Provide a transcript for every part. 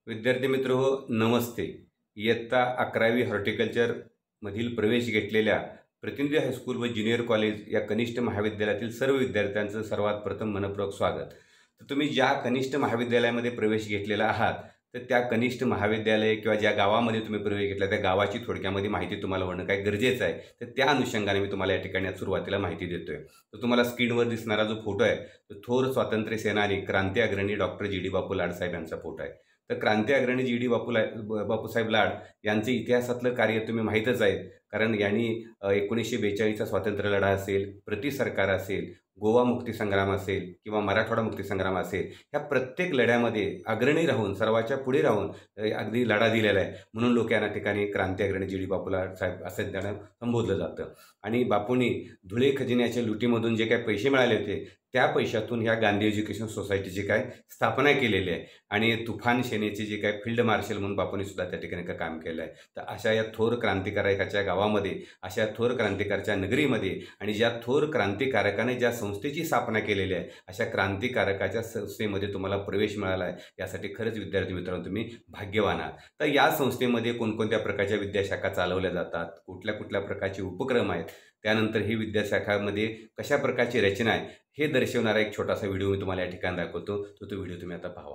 विद्यार्थी मित्र हो, नमस्ते. इयत्ता 11वी हॉर्टिकल्चरमधील प्रवेश घेतलेल्या प्रतिनिधी हायस्कूल व ज्युनियर कॉलेज या कनिष्ठ महाविद्यालयातील सर्व विद्यार्थ्यांचं सर्वात प्रथम मनपूर्वक स्वागत. तर तुम्ही ज्या कनिष्ठ महाविद्यालयामध्ये प्रवेश घेतलेला आहात, तर त्या कनिष्ठ महाविद्यालय किंवा ज्या गावामध्ये तुम्ही प्रवेश घेतला त्या गावाची थोडक्यामध्ये माहिती तुम्हाला होणं काय गरजेचं आहे. तर त्या अनुषंगाने मी तुम्हाला या ठिकाणी सुरुवातीला माहिती देतोय. तर तुम्हाला स्क्रीनवर दिसणारा जो फोटो आहे, तो थोर स्वातंत्र्य सेनानी, क्रांती अग्रणी डॉक्टर जी डी बापू लाड साहेब यांचा फोटो आहे. तर क्रांती अग्रणी जी डी बापूसाहेब लाड यांचं इतिहासातलं कार्य तुम्ही माहीतच आहे. कारण यांनी 1942चा स्वातंत्र्य लढा असेल, प्रति सरकार असेल, गोवा मुक्ती संग्राम असेल किंवा मराठवाडा मुक्ती संग्राम असेल, ह्या प्रत्येक लढ्यामध्ये अग्रणी राहून, सर्वाच्या पुढे राहून अगदी लढा दिलेला आहे. म्हणून लोक या ठिकाणी क्रांती अग्रणी जी डी बापू लाड साहेब असं त्यांना संबोधलं जातं. आणि बापूंनी धुळे खजिन्याच्या लुटीमधून जे काही पैसे मिळाले होते, त्या पैशातून ह्या गांधी एज्युकेशन सोसायटीची काय स्थापना केलेली आहे. आणि तुफान सेनेचे जे काय फील्ड मार्शल म्हणून बापूंनी सुद्धा त्या ठिकाणी काम केलं आहे. तर अशा या थोर क्रांतिकारकाच्या गावामध्ये, अशा थोर क्रांतिकारच्या नगरीमध्ये आणि ज्या थोर क्रांतिकारकाने ज्या संस्थेची स्थापना केलेली आहे, अशा क्रांतिकारकाच्या संस्थेमध्ये तुम्हाला प्रवेश मिळाला आहे. यासाठी खरंच विद्यार्थी मित्रांनो तुम्ही भाग्यवान आहात. तर या संस्थेमध्ये कोणकोणत्या प्रकारच्या विद्याशाखा चालवल्या जातात, कुठल्या कुठल्या प्रकारचे उपक्रम आहेत, त्यानंतर ही विद्याशाखामध्ये कशा प्रकारची रचना आहे, हे दर्शवणारा एक छोटासा व्हिडिओ मी तुम्हाला या ठिकाणी दाखवतो. तो व्हिडिओ तुम्ही आता पाहावा.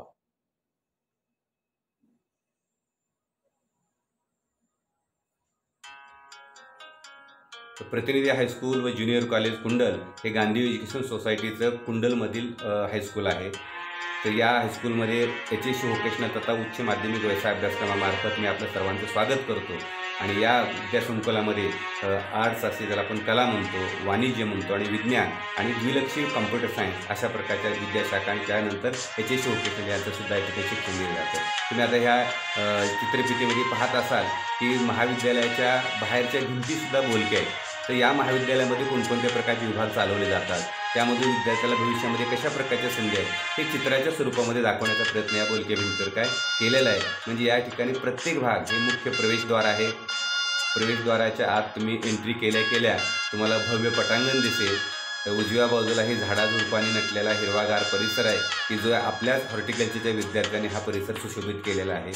प्रतिनिधी हायस्कूल व ज्युनियर कॉलेज कुंडल हे गांधी एज्युकेशन सोसायटीचं कुंडलमधील हायस्कूल आहे. तर या हायस्कूलमध्ये HSC व्होकेशनल तथा उच्च माध्यमिक व्यवसाय अभ्यासक्रमामार्फत मी आपलं सर्वांचं स्वागत करतो. आणि या विद्यासंकुलामध्ये आर्ट्स असे ज्याला आपण कला म्हणतो, वाणिज्य म्हणतो आणि विज्ञान आणि द्विलक्षी कॉम्प्युटर सायन्स अशा प्रकारच्या विद्याशाखा आणि त्यानंतर HSC व्होकेशनल यांचंसुद्धा या ठिकाणी शिक्षण दिलं जातं. तुम्ही आता ह्या चित्रफितीमध्ये पाहत असाल की महाविद्यालयाच्या बाहेरच्या भिंतीसुद्धा बोलक्या आहेत. तर या महाविद्यालयामध्ये कोणकोणत्या प्रकारचे विभाग चालवले जातात, त्यामधून विद्यार्थ्याला भविष्यामध्ये कशा प्रकारच्या संधी आहेत, हे चित्राच्या स्वरूपामध्ये दाखवण्याचा प्रयत्न या बोलक्या भिंतीवर काय केलेला आहे. म्हणजे या ठिकाणी प्रत्येक भाग हे मुख्य प्रवेशद्वार आहे. प्रवेशद्वाराच्या आत तुम्ही एंट्री केल्या तुम्हाला भव्य पटांगण दिसेल. तर उजव्या बाजूला हे झाडाझुडपांनी नटलेला हिरवागार परिसर आहे की जो आपल्याच हॉर्टिकल्चरच्या विद्यार्थ्यांनी हा परिसर सुशोभित केलेला आहे.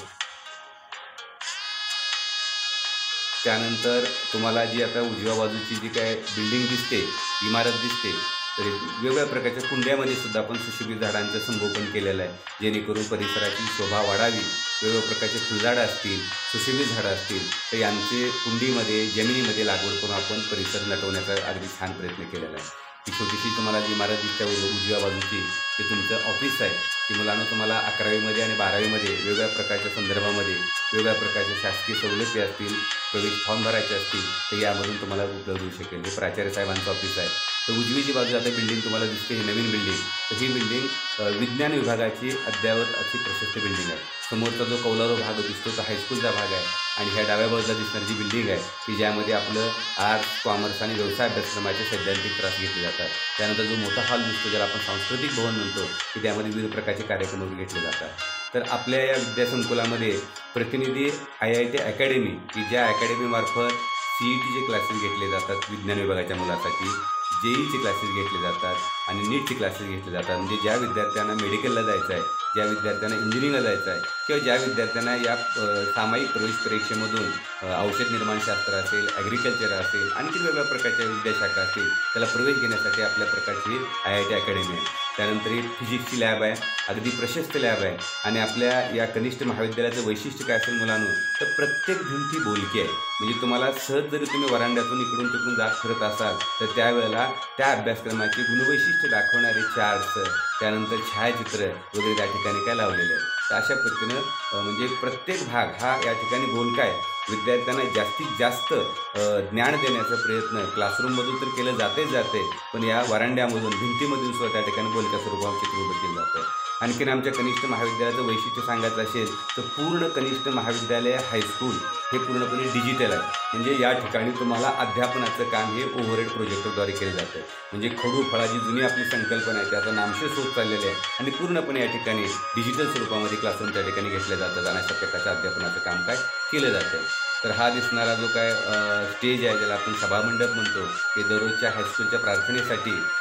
त्यानंतर तुम्हाला जी आता उजव्या बाजूची जी काय बिल्डिंग दिसते, इमारत दिसते, तर वेगवेगळ्या प्रकारच्या कुंड्यामध्ये सुद्धा आपण सुशोभित झाडांचं संगोपन केलेलं आहे, जेणेकरून परिसराची शोभा वाढावी. वेगवेगळ्या प्रकारचे फुलझाडं असतील, सुशोभित झाडं असतील, तर यांचे कुंडीमध्ये, जमिनीमध्ये लागवड करून आपण परिसर नटवण्याचा अगदी छान प्रयत्न केलेला आहे. ही छोटीशी तुम्हाला जी इमारत दिसते उजव्या बाजूची, ते तुमचं ऑफिस आहे. की मुलांना तुम्हाला 11वीमध्ये आणि 12वीमध्ये वेगवेगळ्या प्रकारच्या संदर्भामध्ये वेगवेगळ्या प्रकारच्या शासकीय सवलती असतील, प्रवेश फॉर्म भरायचे असतील, तर यामधून तुम्हाला उपलब्ध होऊ शकेल. हे प्राचार्य साहेबांचं ऑफिस आहे. तर उजवी जी बाजू आता बिल्डिंग तुम्हाला दिसते, ही नवीन बिल्डिंग, तर ही बिल्डिंग विज्ञान विभागाची अद्ययावत अशी प्रशस्त बिल्डिंग आहे. समोरचा जो कौलारू भाग दिसतो तो हायस्कूलचा भाग आहे. आणि ह्या डाव्या बाजूला दिसणारी जी बिल्डिंग आहे की ज्यामध्ये आपलं आर्ट्स, कॉमर्स आणि व्यवसाय अभ्यासक्रमाचे सैद्धांतिक त्रास घेतले जातात. त्यानंतर जो मोठा हॉल दिसतो, ज्याला आपण सांस्कृतिक भवन म्हणतो, की त्यामध्ये विविध प्रकारचे कार्यक्रम घेतले जातात. तर आपल्या या विद्यासंकुलामध्ये प्रतिनिधी IIT अकॅडमी, की ज्या अकॅडमीमार्फत CETचे क्लासेस घेतले जातात विज्ञान विभागाच्या मुलासाठी, JEEचे क्लासेस घेतले जातात आणि नीटचे क्लासेस घेतले जातात. म्हणजे ज्या विद्यार्थ्यांना मेडिकलला जायचं आहे, ज्या विद्यार्थ्यांना इंजिनिअरिंगला जायचं आहे किंवा ज्या विद्यार्थ्यांना या सामायिक प्रवेश परीक्षेमधून औषध निर्माणशास्त्र असेल, ॲग्रिकल्चर असेल, आणखी वेगवेगळ्या प्रकारच्या विद्याशाखा असतील, त्याला प्रवेश घेण्यासाठी आपल्या प्रकारची IIT अकॅडमी आहे. त्यानंतर एक फिजिक्सची लॅब आहे, अगदी प्रशस्त लॅब आहे. आणि आपल्या या कनिष्ठ महाविद्यालयाचं वैशिष्ट्य काय असेल मुलांनो, तर प्रत्येक भिंती बोलकी आहे. म्हणजे तुम्हाला सहज जरी तुम्ही वरांड्यातून इकडून तिकडून जात फिरत असाल, तर त्यावेळेला त्या अभ्यासक्रमाची गुणवैशिष्ट्य दाखवणारे चार्ट्स, त्यानंतर छायाचित्र वगैरे त्या ठिकाणी काय लावलेले आहेत. तर अशा पद्धतीनं म्हणजे प्रत्येक भाग हा या ठिकाणी बोलका आहे. विद्यार्थ्यांना जास्तीत जास्त ज्ञान देण्याचा प्रयत्न क्लासरूममधून तर केलं जाते, पण या वरांड्यामधून, भिंतीमधून सुद्धा त्या ठिकाणी बोलक्या स्वरूपावर चित्र उभं केलं जातं. आणखीन आमच्या कनिष्ठ महाविद्यालयाचं वैशिष्ट्य सांगायचं असेल तर पूर्ण कनिष्ठ महाविद्यालय हायस्कूल हे पूर्णपणे डिजिटल आहे. म्हणजे या ठिकाणी तुम्हाला अध्यापनाचं काम हे ओव्हरहेड प्रोजेक्टरद्वारे केलं जातं. म्हणजे खडू फळाची जुनी आपली संकल्पना आहे त्याचा नामशेष होत चाललेले आहे आणि पूर्णपणे या ठिकाणी डिजिटल स्वरूपामध्ये क्लासरूम त्या ठिकाणी घेतले जातात आणि अशा प्रकारच्या अध्यापनाचं काम काय केलं जातं. तर हा दिसणारा जो काय स्टेज आहे, ज्याला आपण सभामंडप म्हणतो, हे दररोजच्या हायस्कूलच्या प्रार्थनेसाठी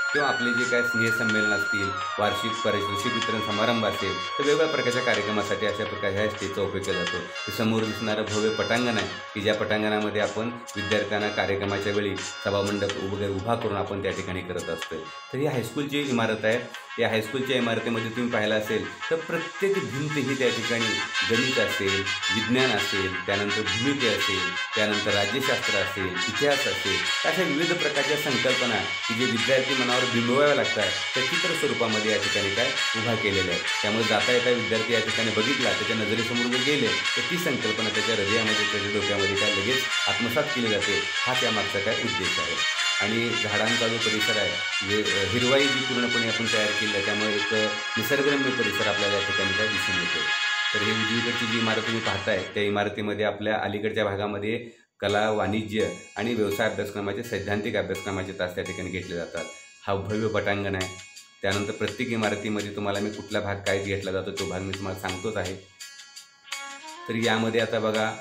किंवा आपले जे काय स्नेहसंमेलन असतील, वार्षिक पारितोषिक वितरण समारंभ असेल, तर वेगवेगळ्या प्रकारच्या कार्यक्रमासाठी अशा प्रकारे ह्या स्टेजचा उपयोग केला जातो. हे समोर दिसणारं भव्य पटांगण आहे की ज्या पटांगणामध्ये आपण विद्यार्थ्यांना कार्यक्रमाच्या वेळी सभामंडप वगैरे उभा करून आपण त्या ठिकाणी करत असतो. तर ही हायस्कूलची इमारत आहे. या हायस्कूलच्या इमारतीमध्ये तुम्ही पाहिलं असेल तर प्रत्येक भिंत ही त्या ठिकाणी गणित असेल, विज्ञान असेल, त्यानंतर भूमिती असेल, त्यानंतर राज्यशास्त्र असेल, इतिहास असेल, अशा विविध प्रकारच्या संकल्पना की जे विद्यार्थी मनावर बिंबवाव्या लागतात त्या चित्र स्वरूपामध्ये या ठिकाणी काय उभा केलेल्या आहेत. त्यामुळे जाता येता विद्यार्थी या ठिकाणी बघितला, त्याच्या नजरेसमोर जर गेले तर ती संकल्पना त्याच्या हृदयामध्ये, त्याच्या डोक्यामध्ये काय लगेच आत्मसात केली जाते. हा त्यामागचा काय उद्देश आहे. आणि झाडांचा जो परिसर आहे, म्हणजे हिरवाई जी पूर्णपणे आपण तयार केली आहे, त्यामुळे एक निसर्गरम्य परिसर आपल्याला या ठिकाणी काय दिसून येतो. तर ही उजवीकडची जी इमारत तुम्ही पाहताय त्या इमारतीमध्ये आपल्या अलीकडच्या भागामध्ये कला, वाणिज्य आणि व्यवसाय अभ्यासक्रमाचे, सैद्धांतिक अभ्यासक्रमाचे तास त्या ठिकाणी घेतले जातात. हा भव्य पटांगण आहे. त्यानंतर प्रत्येक इमारतीमध्ये तुम्हाला मी कुठला भाग काय घेतला जातो तो भाग मी तुम्हाला सांगतोच आहे. तर यामध्ये आता बघा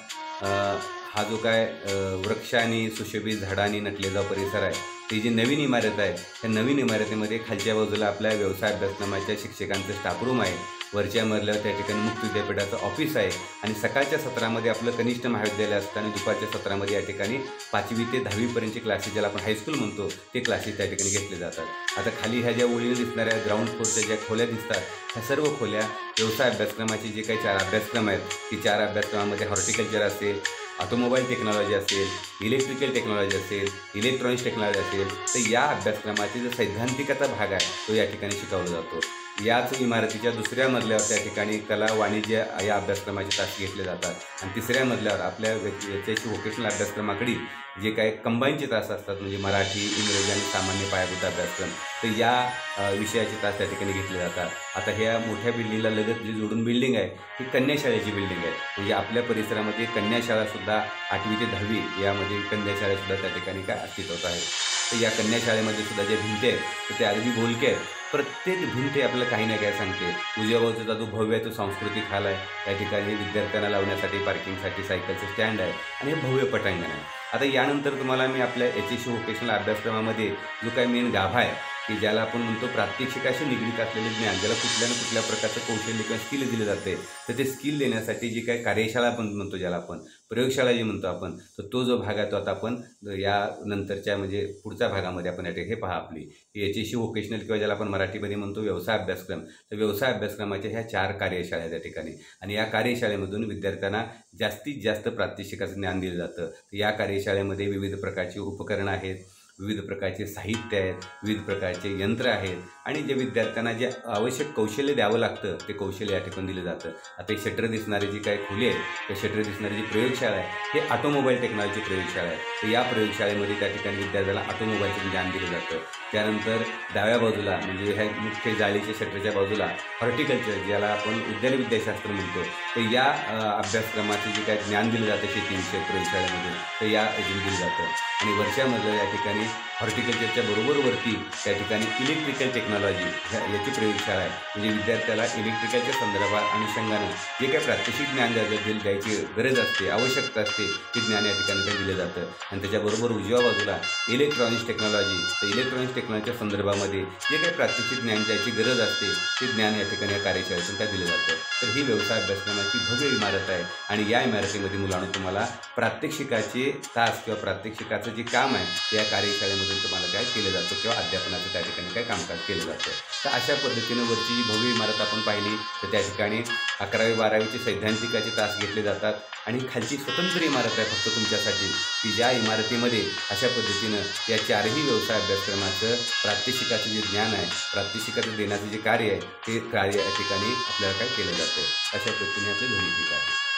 हा जो काय वृक्ष आणि सुशोभित झाडांनी नटलेला परिसर आहे, ती जी नवीन इमारत आहे, त्या नवीन इमारतीमध्ये खालच्या बाजूला आपल्या व्यवसाय अभ्यासक्रमाच्या शिक्षकांचं स्टाफ रूम आहे. वरच्या मजल्यावर त्या ठिकाणी मुक्त विद्यापीठाचं ऑफिस आहे. आणि सकाळच्या सत्रामध्ये आपलं कनिष्ठ महाविद्यालय असतं आणि दुपारच्या सत्रामध्ये या ठिकाणी 5वी ते 10वीपर्यंतचे क्लासेस, ज्याला आपण हायस्कूल म्हणतो, ते क्लासेस त्या ठिकाणी घेतले जातात. आता खाली ह्या ज्या ओळीने दिसणाऱ्या ग्राउंड फ्लोरच्या ज्या खोल्या दिसतात, ह्या सर्व खोल्या व्यवसाय अभ्यासक्रमाचे जे काही 4 अभ्यासक्रम आहेत, ती 4 अभ्यासक्रमामध्ये हॉर्टिकल्चर असेल, ऑटोमोबाईल टेक्नॉलॉजी असेल, इलेक्ट्रिकल टेक्नॉलॉजी असेल, इलेक्ट्रॉनिक्स टेक्नॉलॉजी असेल, तर या अभ्यासक्रमाचे जो सैद्धांतिकाचा भाग आहे तो या ठिकाणी शिकवला जातो. याच इमारतीच्या दुसऱ्या मजल्यावर त्या ठिकाणी कला, वाणिज्य या अभ्यासक्रमाचे तास घेतले जातात. आणि तिसऱ्या मजल्यावर आपल्या याच्याशी व्होकेशनल अभ्यासक्रमाकडे जे काही कंबाईनचे तास असतात, म्हणजे मराठी, इंग्रजी आणि सामान्य पायाभूत अभ्यासक्रम, तर या विषयाचे तास त्या ठिकाणी घेतले जातात. आता ह्या मोठ्या बिल्डिंगला लगत जी जोडून बिल्डिंग आहे ही कन्याशाळेची बिल्डिंग आहे. म्हणजे आपल्या परिसरामध्ये कन्याशाळासुद्धा 8वी ते 10वी यामध्ये कन्याशाळासुद्धा त्या ठिकाणी काय अस्तित्वात आहे. तर या कन्याशाळेमध्ये सुद्धा ज्या भिंती आहेत तर त्या अगदी बोलके आहेत. प्रत्येक भिंत आपल्याला काही ना काय सांगते. उजव्या बाजूचा जो भव्य आहे तो सांस्कृतिक हॉल आहे. त्या ठिकाणी विद्यार्थ्यांना लावण्यासाठी पार्किंगसाठी सायकलचं स्टँड आहे आणि हे भव्य पटांगण आहे. आता यानंतर तुम्हाला मी आपल्या HSC व्होकेशनल अभ्यासक्रमामध्ये जो काही मेन गाभा आहे की ज्याला आपण म्हणतो प्रात्यक्षिकाशी निगडीत असलेले ज्ञान, ज्याला कुठल्या ना कुठल्या प्रकारचं कौशल्य किंवा स्किल दिले जाते, तर ते स्किल देण्यासाठी जी काही कार्यशाळा आपण म्हणतो, ज्याला आपण प्रयोगशाळा जी म्हणतो आपण, तर तो जो भाग आहे तो आता आपण या नंतरच्या म्हणजे पुढच्या भागामध्ये आपण हे पहा आपली HSC व्होकेशनल किंवा ज्याला आपण मराठीमध्ये म्हणतो व्यवसाय अभ्यासक्रम. तर व्यवसाय अभ्यासक्रमाच्या ह्या 4 कार्यशाळा आहेत त्या ठिकाणी. आणि या कार्यशाळेमधून विद्यार्थ्यांना जास्तीत जास्त प्रात्यक्षिकाचं ज्ञान दिलं जातं. तर या कार्यशाळेमध्ये विविध प्रकारची उपकरणं आहेत, विविध प्रकारचे साहित्य आहेत, विविध प्रकारचे यंत्र आहेत आणि जे विद्यार्थ्यांना जे आवश्यक कौशल्य द्यावं लागतं ते कौशल्य या ठिकाणी दिलं जातं. आता एक शटर दिसणारी जी काही खोली आहे, त्या शटर दिसणारी जी प्रयोगशाळा आहे हे ऑटोमोबाईल टेक्नॉलॉजी प्रयोगशाळा आहे. तर या प्रयोगशाळेमध्ये त्या ठिकाणी विद्यार्थ्याला ऑटोमोबाईलचं ज्ञान दिलं जातं. त्यानंतर डाव्या बाजूला म्हणजे ह्या मुख्य जाळीच्या शटरच्या बाजूला हॉर्टिकल्चर, ज्याला आपण उद्यान विद्याशास्त्र म्हणतो, तर या अभ्यासक्रमाचे जे काही ज्ञान दिलं जातं शेतीविषयक प्रयोगशाळेमध्ये, तर या दिलं जातं. आणि वरच्यामधलं या ठिकाणी हॉर्टिकल्चरच्या बरोबरवरती त्या ठिकाणी इलेक्ट्रिकल टेक्नॉलॉजी याची प्रयोगशाळा आहे. म्हणजे विद्यार्थ्याला इलेक्ट्रिकलच्या संदर्भात अनुषंगानं जे काही प्रात्यक्षिक ज्ञान द्यायची गरज असते, आवश्यकता असते, ते ज्ञान या ठिकाणी काय दिलं जातं. आणि त्याच्याबरोबर उजव्या बाजूला इलेक्ट्रॉनिक्स टेक्नॉलॉजी, तर इलेक्ट्रॉनिक्स टेक्नॉलॉजीच्या संदर्भामध्ये जे काही प्रात्यक्षिक ज्ञान द्यायची गरज असते ते ज्ञान या ठिकाणी या कार्यशाळेतून काय दिलं जातं. तर ही व्यवसाय अभ्यासक्रमाची भव्य इमारत आहे. आणि या इमारतीमध्ये मुलांना तुम्हाला प्रात्यक्षिकाचे तास किंवा प्रात्यक्षिकाचं जे काम आहे ते या कार्यशाळेमधून तुम्हाला काय केलं जातं किंवा अध्यापनाचं त्या ठिकाणी काय कामकाज केलं जातं. तर अशा पद्धतीनं वरची जी भव्य इमारत आपण पाहिली तर त्या ठिकाणी 11वी 12वीचे सैद्धांतिकाचे तास घेतले जातात. आणि खालची स्वतंत्र इमारत आहे फक्त तुमच्यासाठी की ज्या इमारतीमध्ये अशा पद्धतीनं या 4ही व्यवसाय अभ्यासक्रमाचं प्रात्यक्षिकाचं जे ज्ञान आहे, प्रात्यक्षिकाचं देण्याचं जे कार्य आहे ते कार्य या ठिकाणी आपल्याला काय केलं जातं. अशा पद्धतीने आपली दोन्ही ठिकाण आहे.